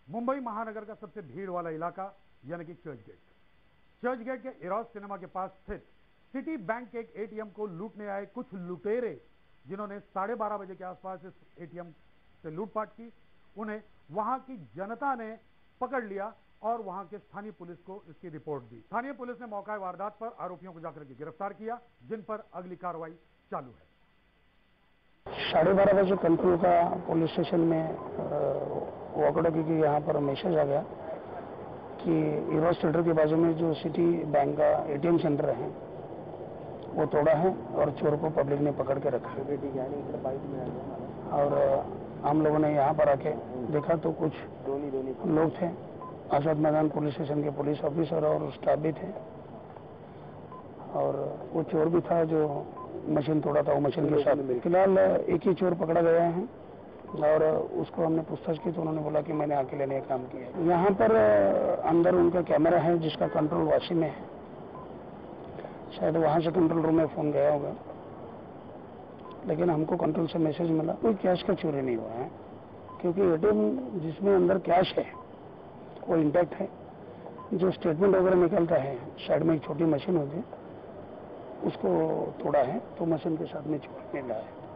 मुंबई महानगर का सबसे भीड़ वाला इलाका यानी कि चर्च गेट के इरोज सिनेमा के पास स्थित सिटी बैंक के एक एटीएम को लूटने आए कुछ लुटेरे, जिन्होंने 12:30 बजे के आसपास इस एटीएम से लूटपाट की। उन्हें वहां की जनता ने पकड़ लिया और वहां के स्थानीय पुलिस को इसकी रिपोर्ट दी। स्थानीय पुलिस ने मौका वारदात पर आरोपियों को जाकर के गिरफ्तार किया, जिन पर अगली कार्रवाई चालू है। 12:30 बजे कंट्रोल का पुलिस स्टेशन में वॉकडॉकी की यहाँ पर मैसेज आ गया कि इरोज थिएटर के बाजू में जो सिटी बैंक का एटीएम सेंटर है वो तोड़ा है और चोर को पब्लिक ने पकड़ के रखा है। और हम लोगों ने यहाँ पर आके देखा तो कुछ लोग थे, आजाद मैदान पुलिस स्टेशन के पुलिस ऑफिसर और स्टाफ भी थे, और वो चोर भी था जो मशीन तोड़ा था। वो मशीन के साथ फिलहाल एक ही चोर पकड़ा गया है और उसको हमने पूछताछ की तो उन्होंने बोला कि मैंने अकेले ने काम किया। यहाँ पर अंदर उनका कैमरा है जिसका कंट्रोल वाशी में है, शायद वहाँ से कंट्रोल रूम में फोन गया होगा, लेकिन हमको कंट्रोल से मैसेज मिला कोई कैश का चोरी नहीं हुआ है, क्योंकि एटीएम जिसमें अंदर कैश है वो इंटैक्ट है। जो स्टेटमेंट वगैरह निकलता है साइड में एक छोटी मशीन होती है, उसको तोड़ा है तो मशीन के साथ में चोर मिला है।